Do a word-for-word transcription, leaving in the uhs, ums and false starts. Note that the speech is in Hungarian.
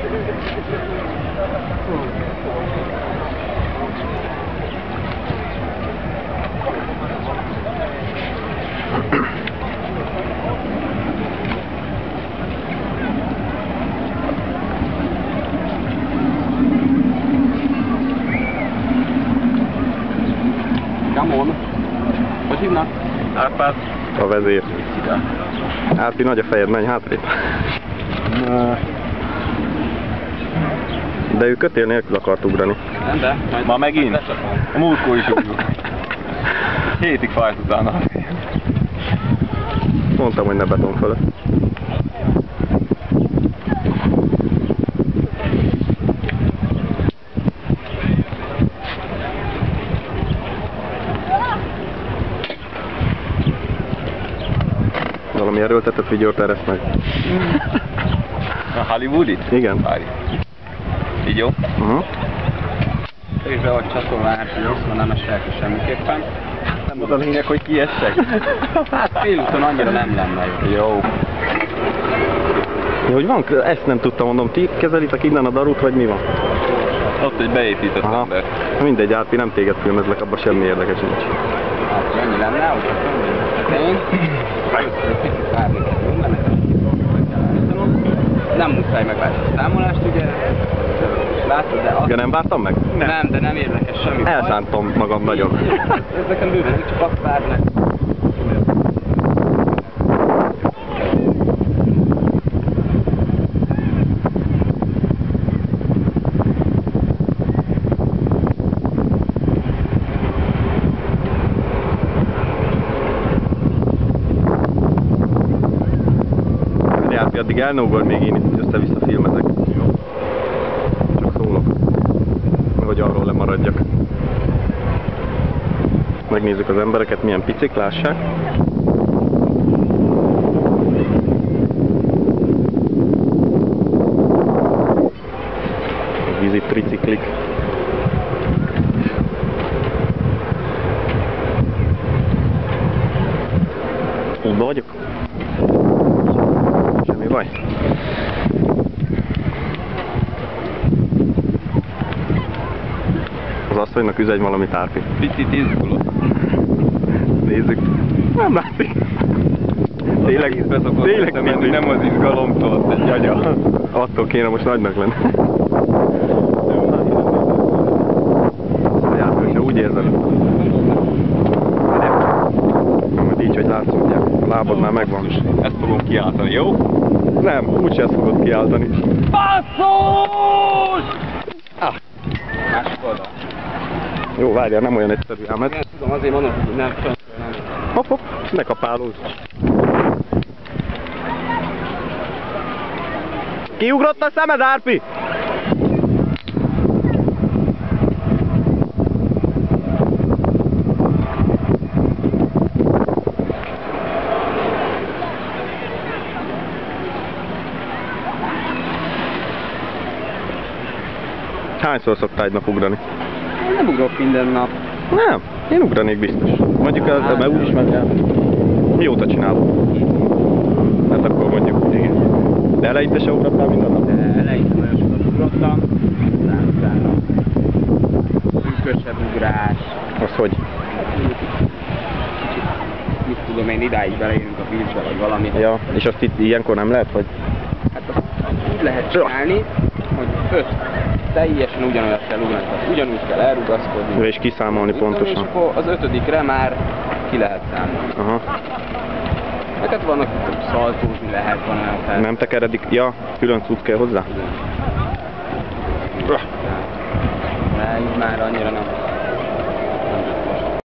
Gamon. Hogy hívnak? Árpád. A vezér. Árpi, nagy a fejed, menj hátrébb. De ő kötél nélkül akart ugrani. Nem, de. Ma megint? A múltkor is ugrunk. Hétig fájt utána. Mondtam, hogy ne beton fölött. Valami erőltetett videót ereszt meg. A Hollywoodit? Igen. Várj. Így jó? Uh-huh. És be vagy csatolva árpihoz, ma nem esek semmiképpen. Nem az a lényeg, hogy kiessek. Hát félúton annyira nem lenne jó. Jó. Ja, hogy van? Ezt nem tudtam, mondom, ti kezelitek innen a darut, vagy mi van? Ott egy beépített Aha. ember. Mindegy, Árpi, nem téged filmezlek, abban semmi érdekes nincs. Hát ennyi lenne, hogy én először picit várni kell, nem muszáj megvárni a számolást, ugye? Látod, de azt... Ja, nem vártam meg? Nem, nem, de nem érdekes semmi. Elszántam magam nagyon. Ez nekem bőven, csak azt várnak. Árpi, addig el ne ugorj, még én itt össze-vissza filmezek. Csak szólok, hogy arról lemaradjak. Megnézzük az embereket, milyen picik, lássák. Vízi triciklik. Útba vagyok? Semmi baj. Az asszonynak üzenj valamit, Árpi. Picit izgulok. Nézzük. Nem látszik. Tényleg, tényleg menni, nem az izgalomtól, egy agya. Attól kéne most nagynak lenni. Árpi, hogyha úgy érzem. Majd így, hogy látsz, ugye a lábad már megvan. Ezt fogom kiáltani, jó? Nem, úgyse ezt fogod kiáltani. Basszus! Ah. Másik oldal. Jó, várjál, nem olyan egyszerű ám ez. Nem tudom, azért mondom, hogy nem tudom. Hopp, hopp, ne kapálózz. Kiugrott a szemed, Árpi? Hányszor szoktál egy nap ugrani? Nem ugrok minden nap. Nem, én ugranék biztos. Mondjuk az ebben úgy is meg kell. Mióta csinálom? Hát akkor mondjuk, igen. De eleinte se ugrottál minden nap? De eleinte nagyon sokat ugrottam. Aztán utána szűkösebb ugrás. Az hogy? Kicsit, mit tudom én, idáig beleérünk a vízbe, vagy valami. Ja, és azt itt ilyenkor nem lehet, vagy? Hát azt úgy lehet csinálni, hogy öt teljesen ugyanolyat kell ugrani, tehát ugyanúgy kell elrugaszkodni. És kiszámolni pontosan. És akkor az ötödikre már ki lehet számolni. Aha. Meg hát vannak, hogy szaltózni lehet, van olyan fel. Nem tekeredik? Ja, külön cucc kell hozzá? De így már annyira nem.